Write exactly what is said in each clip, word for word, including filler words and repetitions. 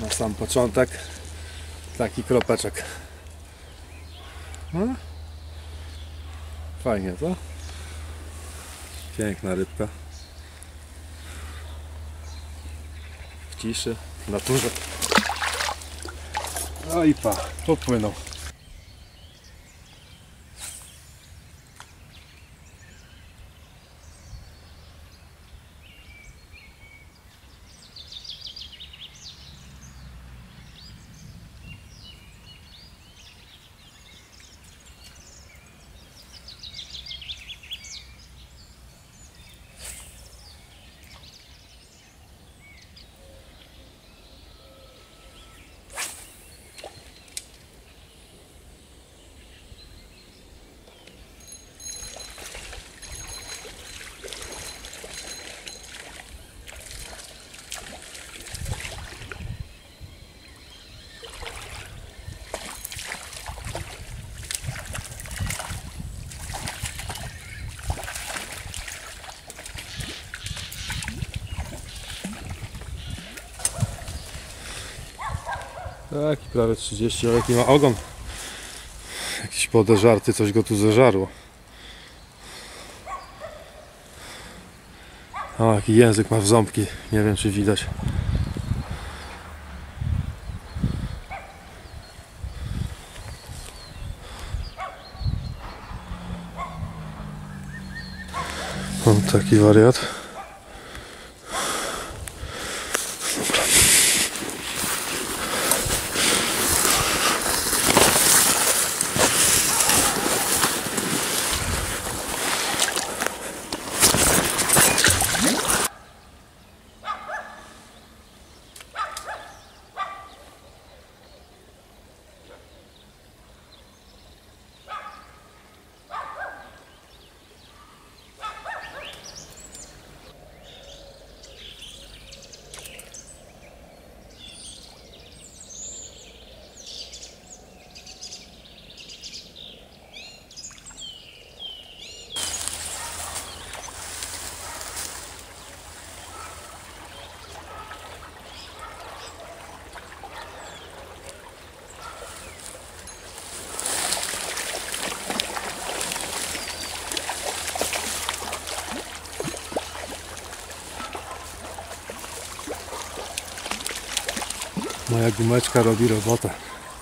Na sam początek taki kropeczek. No. Fajnie, to? Piękna rybka. W ciszy, w naturze. No i pa, popłynął. Taki prawie trzydzieści, ale jaki ma ogon. Jakieś podeżarty, coś go tu zeżarło. O, jaki język ma w ząbki, nie wiem czy widać. O, taki wariat. Moja gumeczka robi robotę.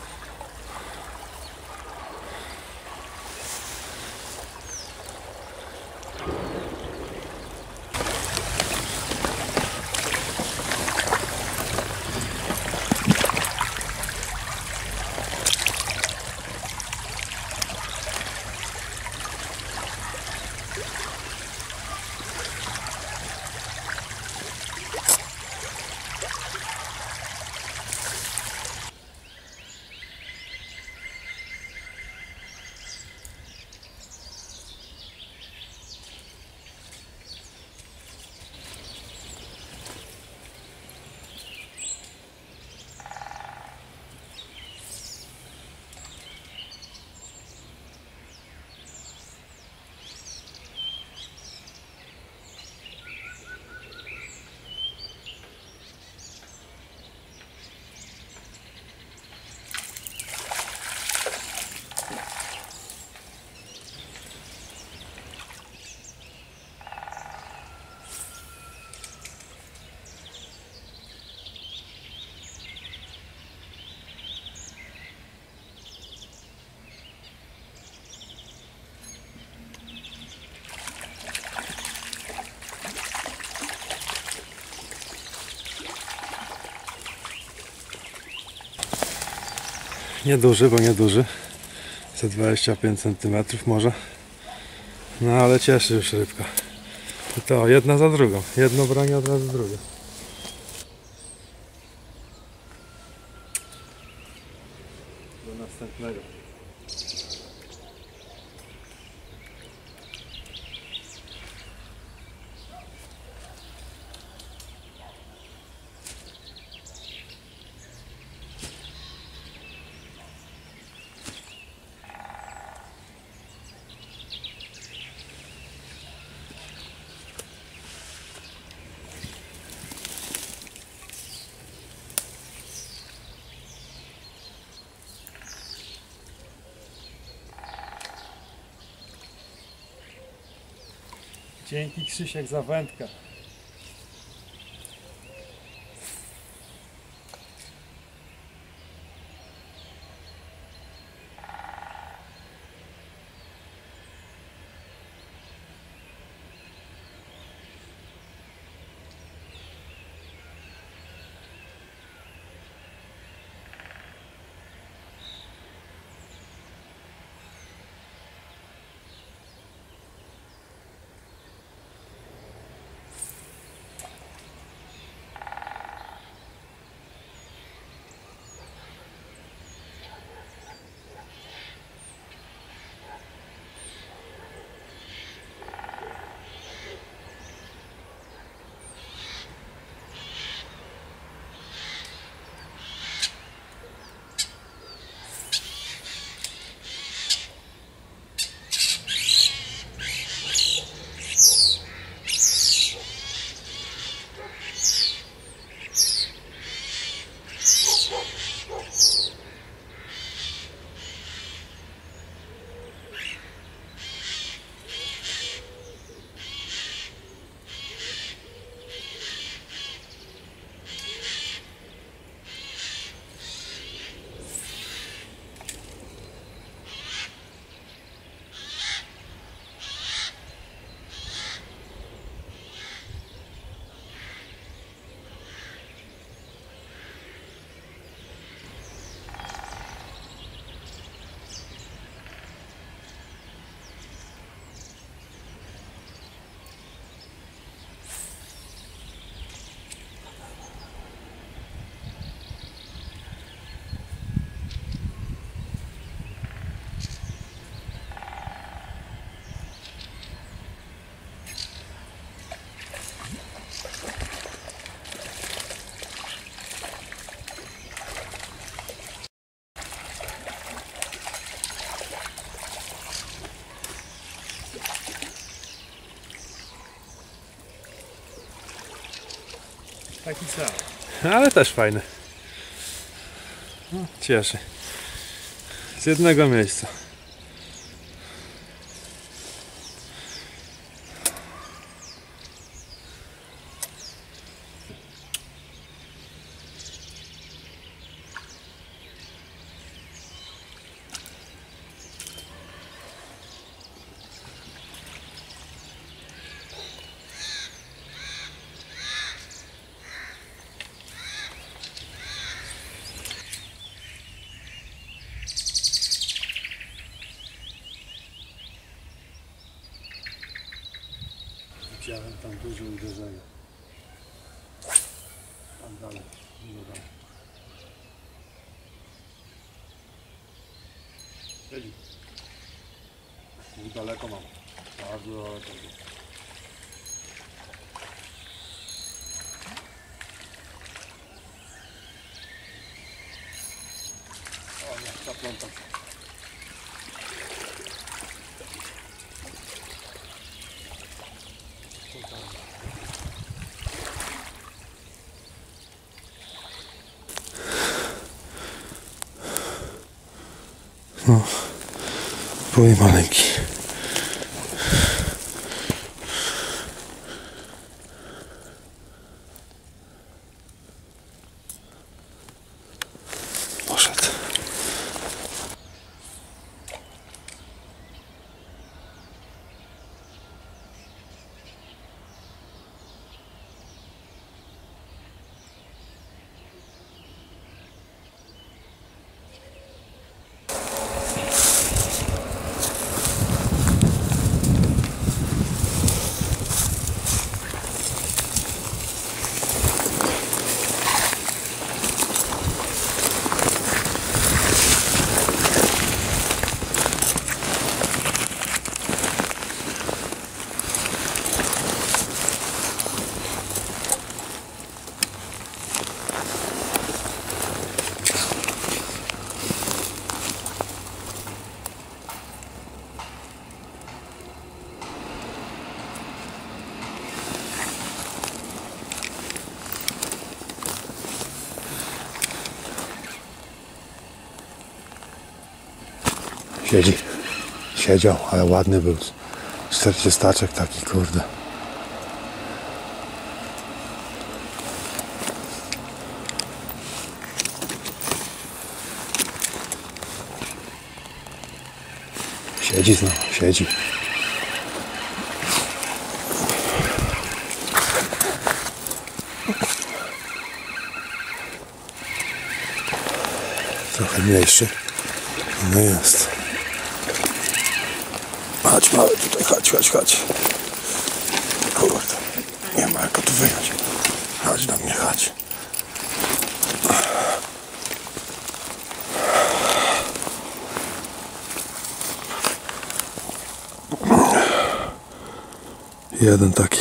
Nieduży, bo nieduży. Za dwadzieścia pięć centymetrów może. No ale cieszy już rybka. I to jedna za drugą. Jedno branie od razu drugie. Do następnego. Dzięki Krzysiek za wędkę. Taki sam. Ale też fajny. No, cieszy. Z jednego miejsca. Widziałem tam duże uderzenie. Tam dalej, nie dalej. Byli. Daleko mam. Bardzo daleko. O nie, zaplątam się. No, były maleńki. Poszedł. Siedzi. Siedział, ale ładny był. czterdziestaczek taki, kurde. Siedzi znowu, siedzi. Trochę mniejszy. No jest. Chodź mały tutaj, chodź, chodź, chodź. Kurde, nie ma jak go tu wyjąć. Chodź do mnie, chodź. Jeden taki.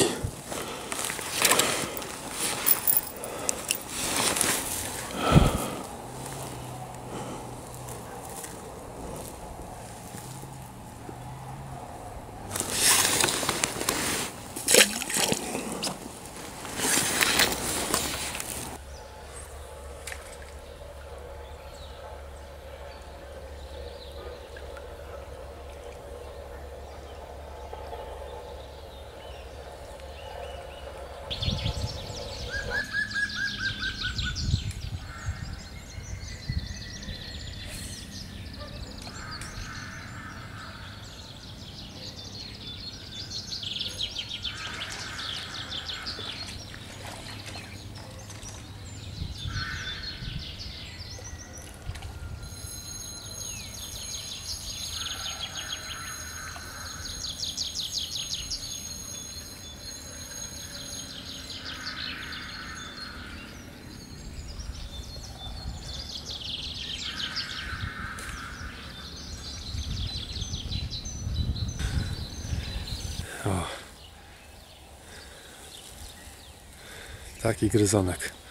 O. Taki gryzonek.